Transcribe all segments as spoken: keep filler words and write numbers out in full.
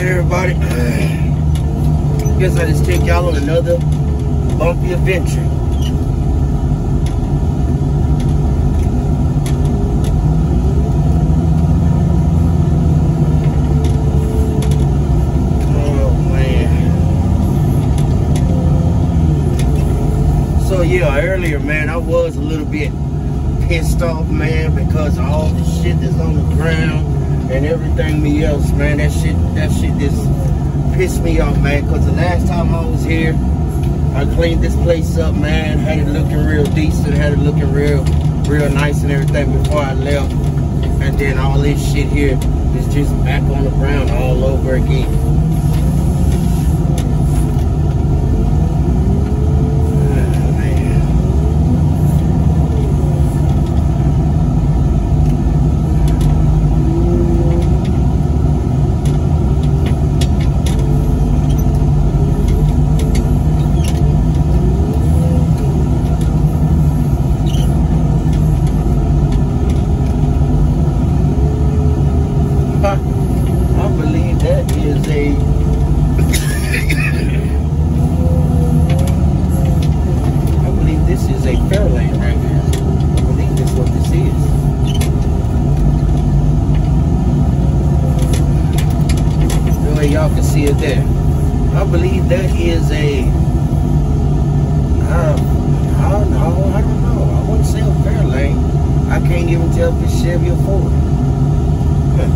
everybody. Guess I just take y'all on another bumpy adventure. Oh man. So yeah, earlier, man, I was a little bit pissed off, man, because of all the shit that's on the ground and everything else, man. That shit, that shit just pissed me off, man, because the last time I was here, I cleaned this place up, man, had it looking real decent, had it looking real, real nice and everything before I left. And then all this shit here is just back on the ground all over again. Y'all can see it there. I believe that is a uh, I don't know, I don't know. I wouldn't say a Fairlane. I can't even tell if it's Chevy or Ford. Huh.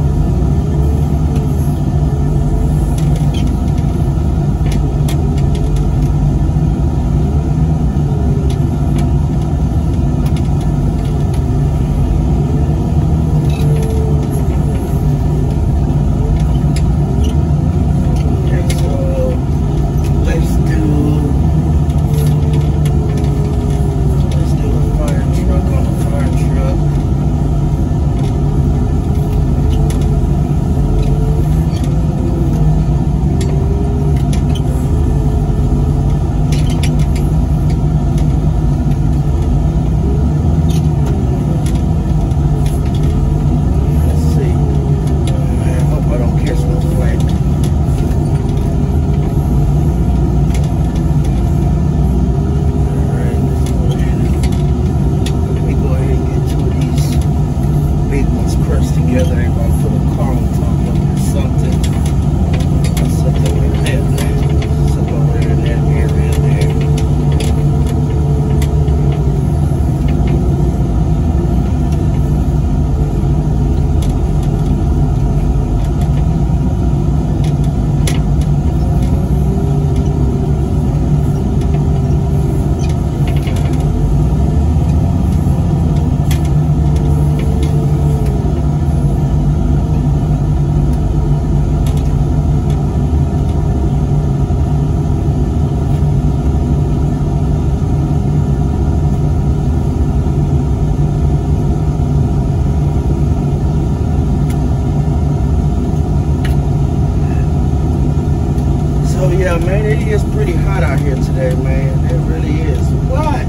Yeah, man, it is pretty hot out here today, man. It really is. What?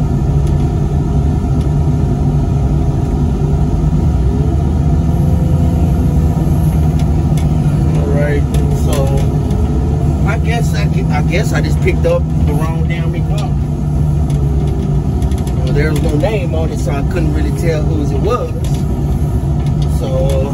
All right, so I guess I, I guess I just picked up the wrong damn car. Well, there was no name on it, so I couldn't really tell whose it was. So.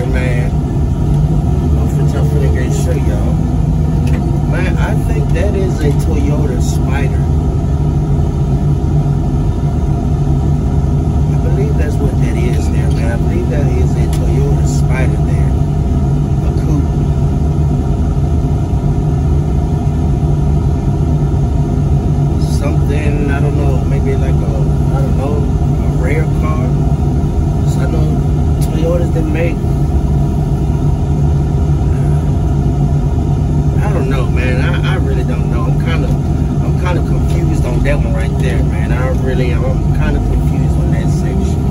man. I'm finna go show y'all. Man, I think that is a Toyota Spider. I believe that's what that is there, man. I believe that is a Toyota Spider there. A coupe. Something, I don't know, maybe like a, I don't know, a rare car. So I know Toyotas that make, I don't know, man. I, I really don't know. I'm kind of, I'm kind of confused on that one right there, man. I really, I'm kind of confused on that section.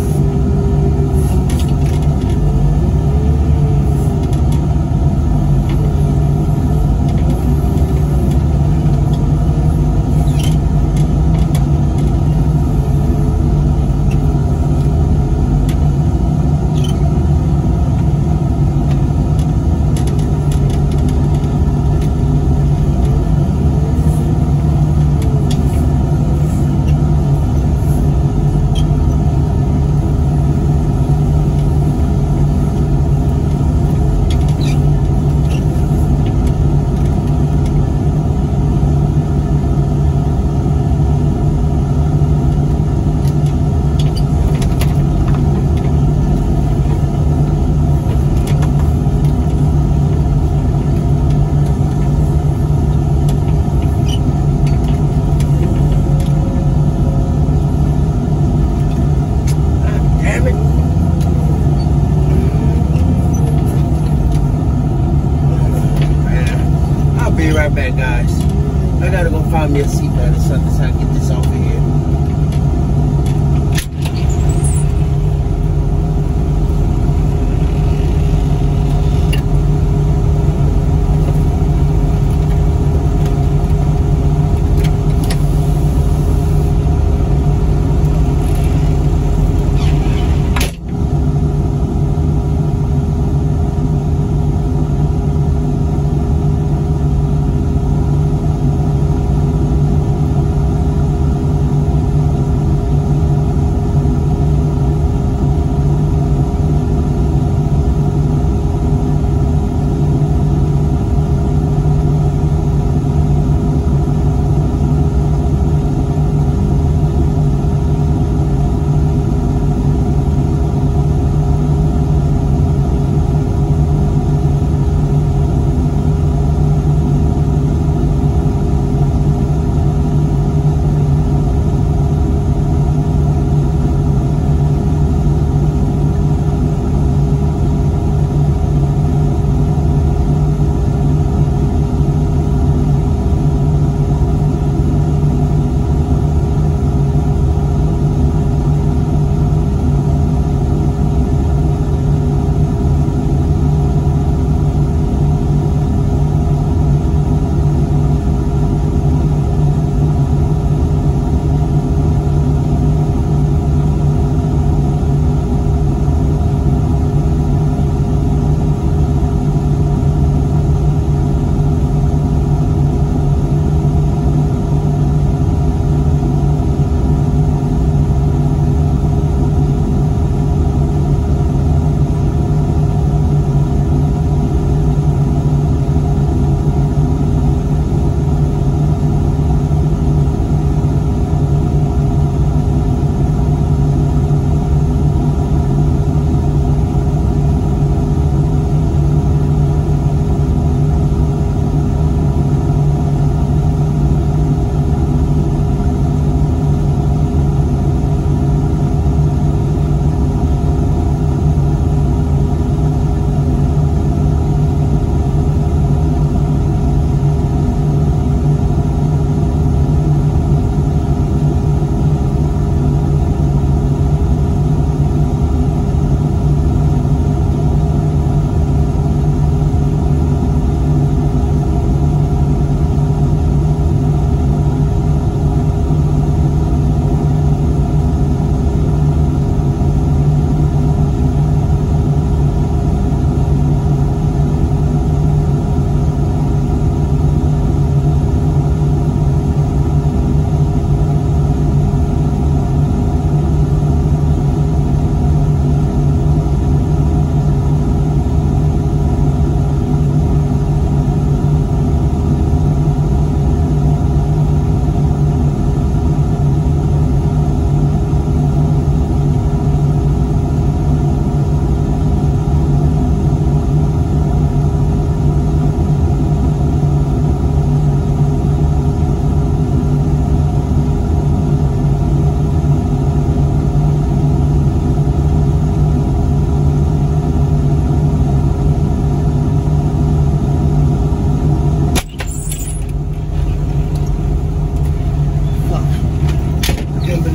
Right back, guys. I gotta go find me a seatbelt or something so I can get this off of here.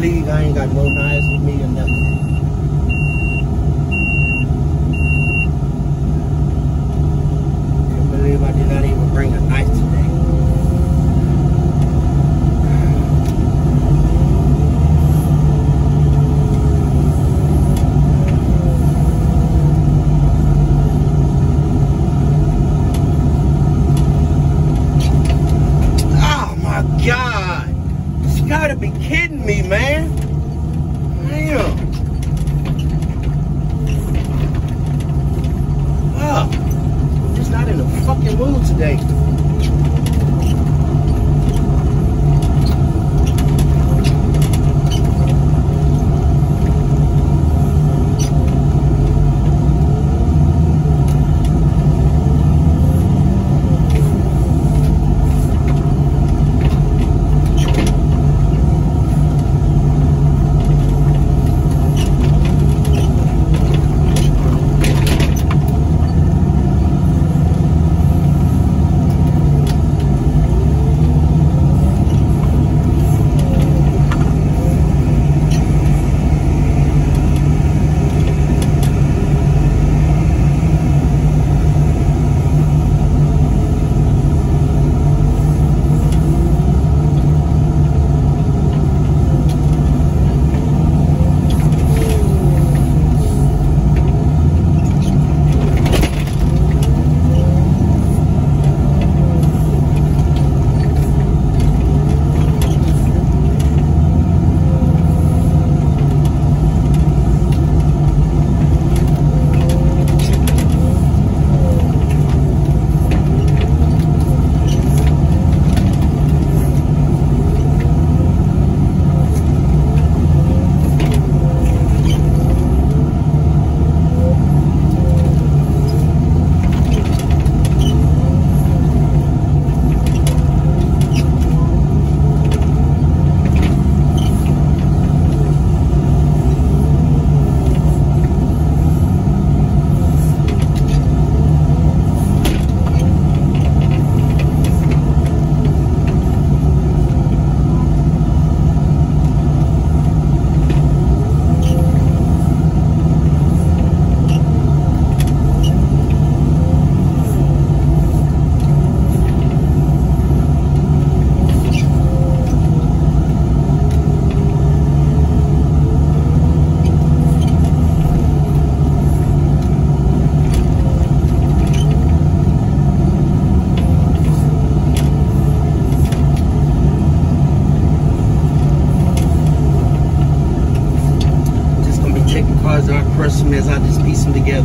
believe I ain't got no knives with me or nothing. Can't believe I did not even bring a knife today. God, you gotta be kidding me, man. Damn. Oh, I'm just not in the fucking mood today. As I just piece them together.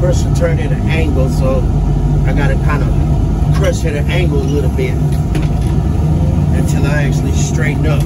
reverse will turn at an angle, so I gotta kind of crush at an angle a little bit until I actually straighten up.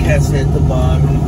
gas at the bottom.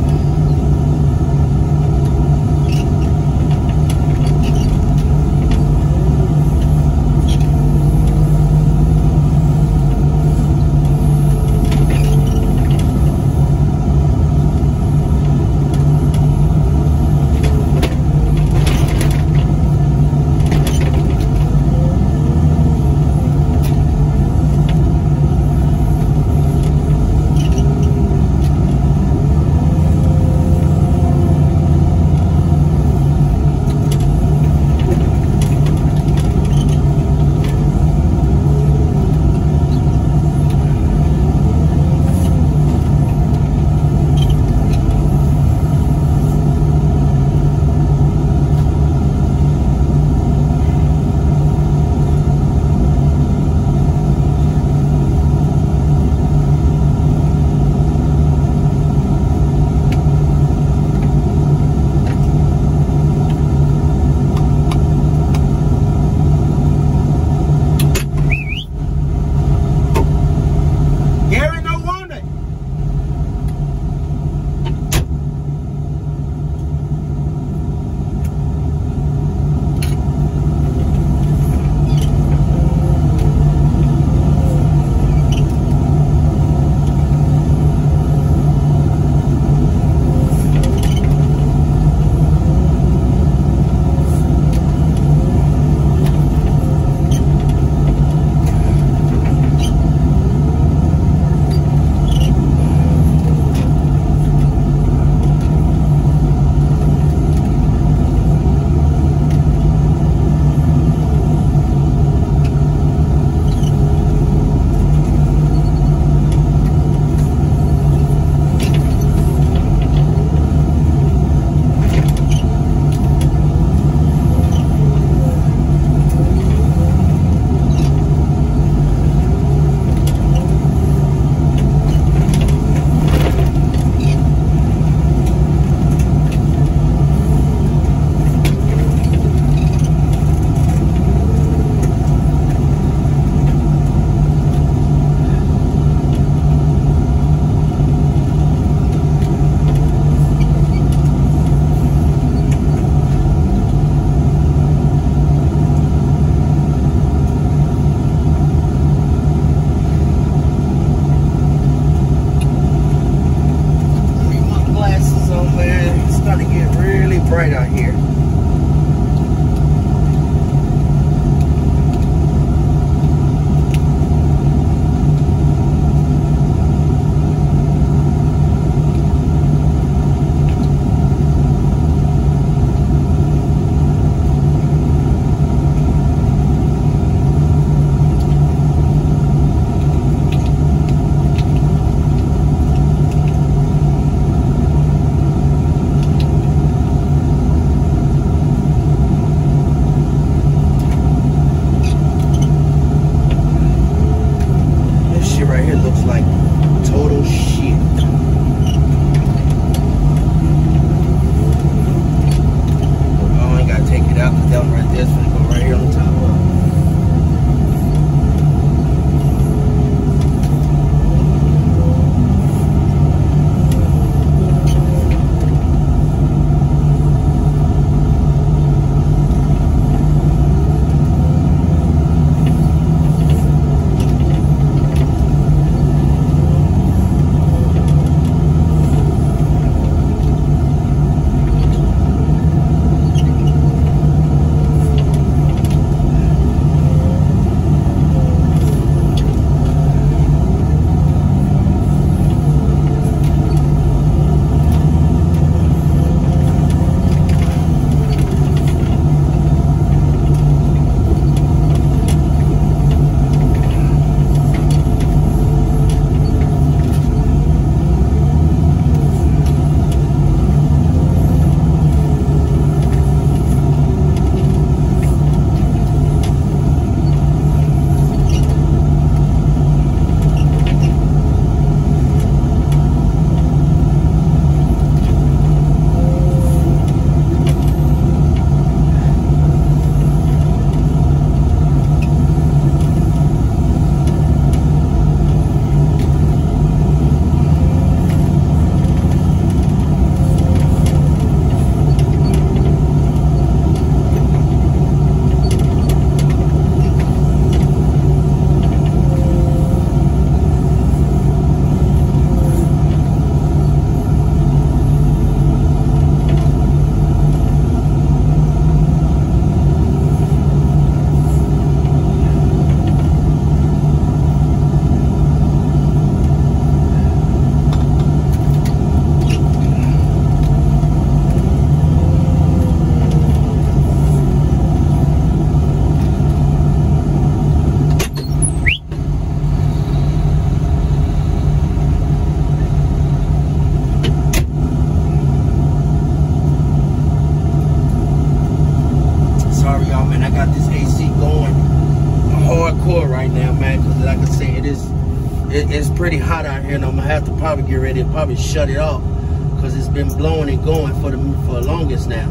pretty hot out here, and I'm gonna have to probably get ready to probably shut it off because it's been blowing and going for the for the longest now.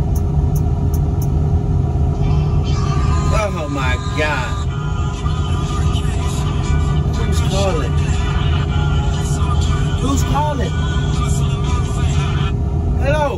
Oh my God! Who's calling? Who's calling? Hello?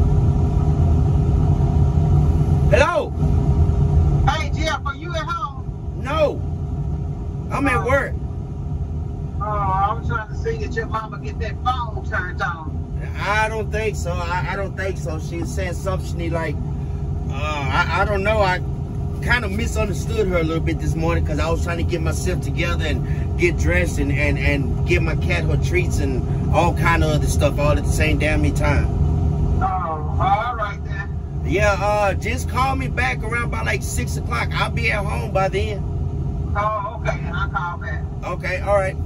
Hello? Hey Jeff, are you at home? No, I'm at work. Oh, I was trying to see that your mama get that phone turned on. I don't think so. I, I don't think so. She was saying something she need like, uh, I, I don't know. I kind of misunderstood her a little bit this morning because I was trying to get myself together and get dressed and, and, and give my cat her treats and all kind of other stuff all at the same damn time. Oh, all right then. Yeah, uh, just call me back around by like six o'clock. I'll be at home by then. Oh, okay, and I'll call back. Okay, all right.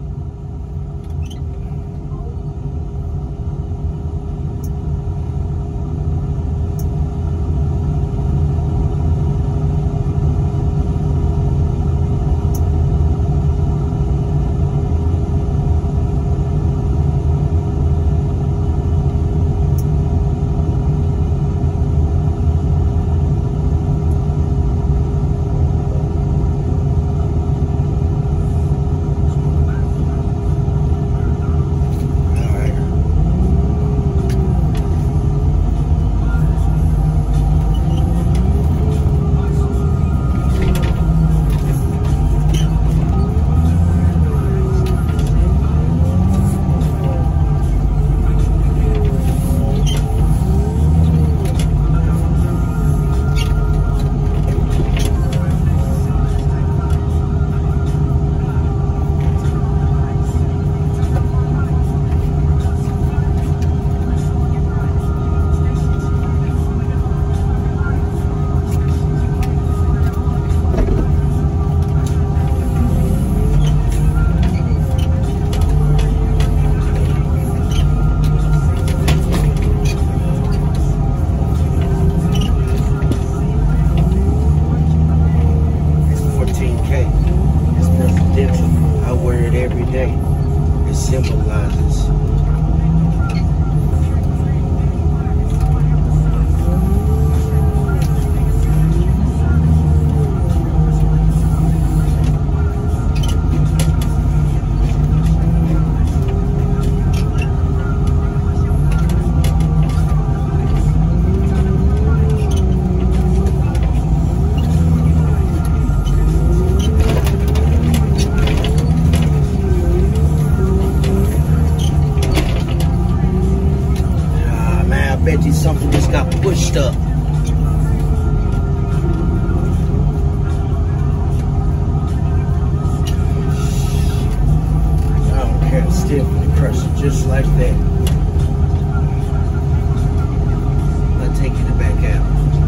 Something just got pushed up. I don't care, it's still gonna crush it just like that. I'll take you back out.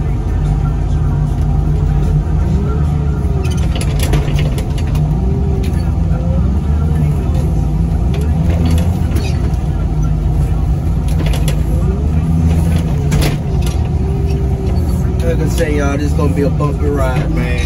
Like I say, y'all, this is gonna be a bumpy ride, man.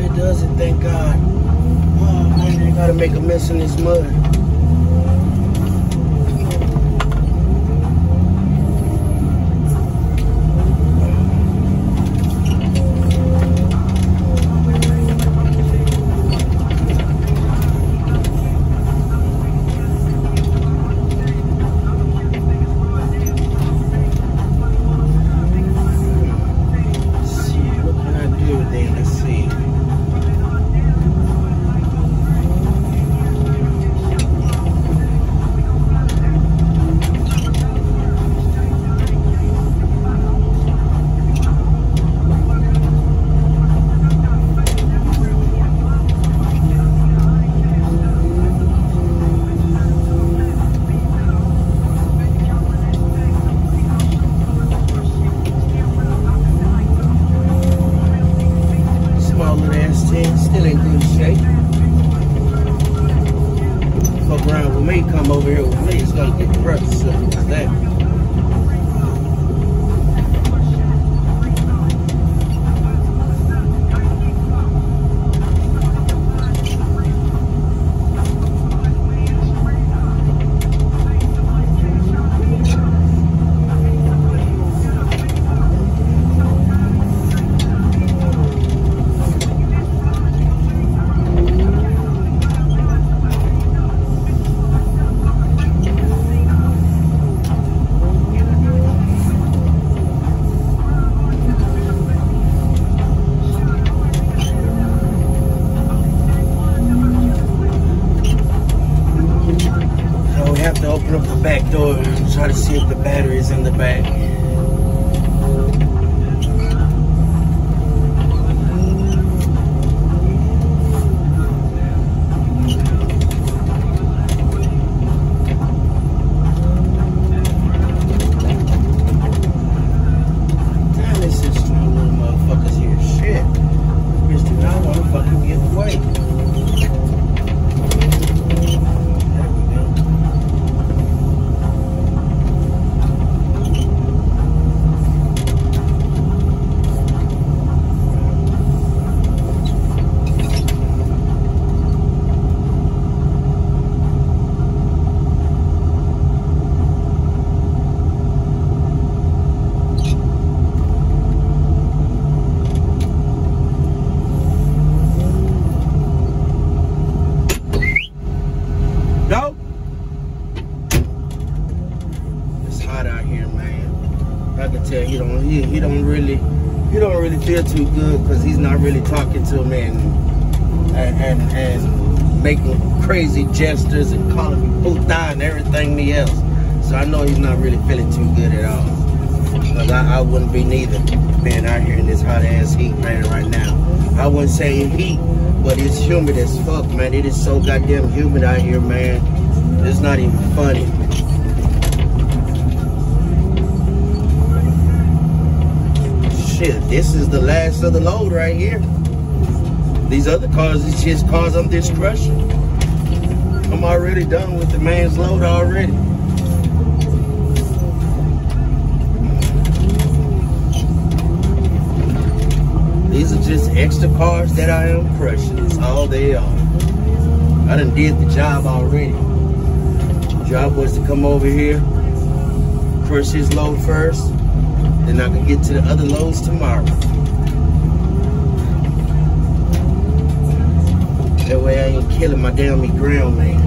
it does it, thank God. Oh man, I gotta make a mess in this mud. Still in good shape. Fuck around with me, come over here with me, it's gonna get crushed. So it's that. Open up the back door and try to see if the battery is in the back. Damn, this is strong little motherfuckers here. Shit. Bitch do not want to fucking get away. No. It's hot out here, man. I can tell he don't he, he don't really he don't really feel too good because he's not really talking to me and and and, and making crazy gestures and calling me puta and everything me else. So I know he's not really feeling too good at all. Because I, I wouldn't be neither being out here in this hot ass heat, man, right now. I wouldn't say heat, but it's humid as fuck, man. It is so goddamn humid out here, man. It's not even funny. Shit, this is the last of the load right here. These other cars, it's just cars I'm just crushing. I'm already done with the man's load already. These are just extra cars that I am crushing. It's all they are. I done did the job already. The job was to come over here, crush his load first, then I can get to the other loads tomorrow. That way I ain't killing my damn ground, man.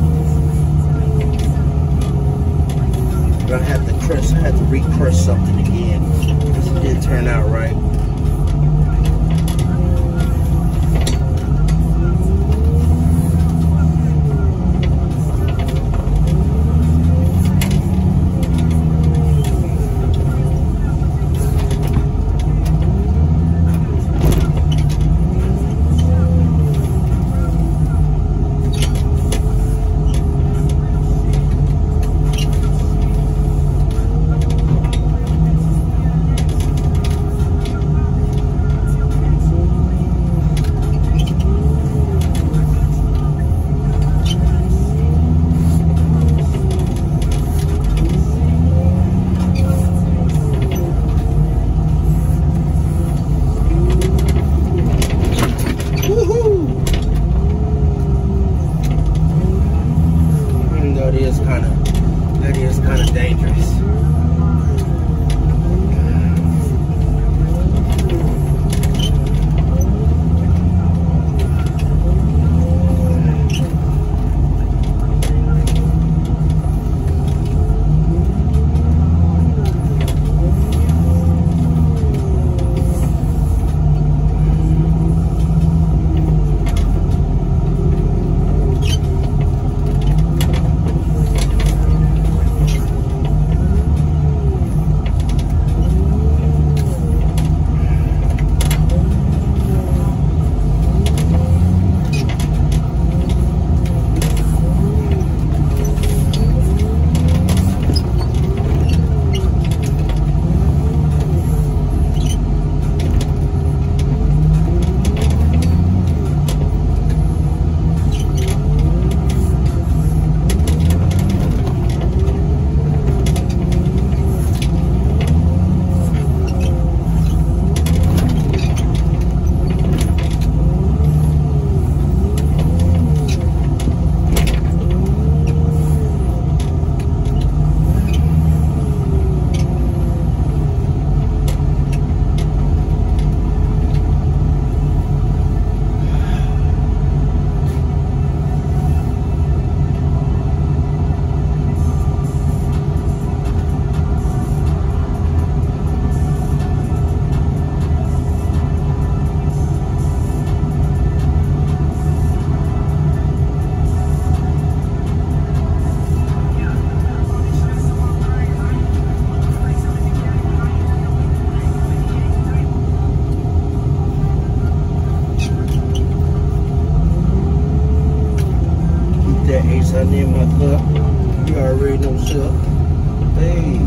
But I have to crush, I have to re-crush something again. This didn't turn out right. Sunday in my cup. You already know what's up. Hey.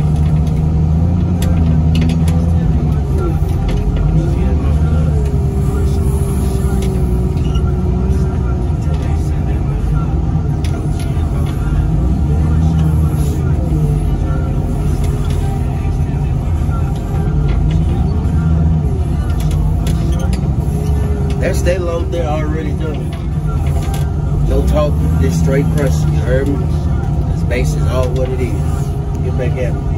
That's that load there already done. No talk, just straight crush. You heard me? This base is all what it is. Get back at me.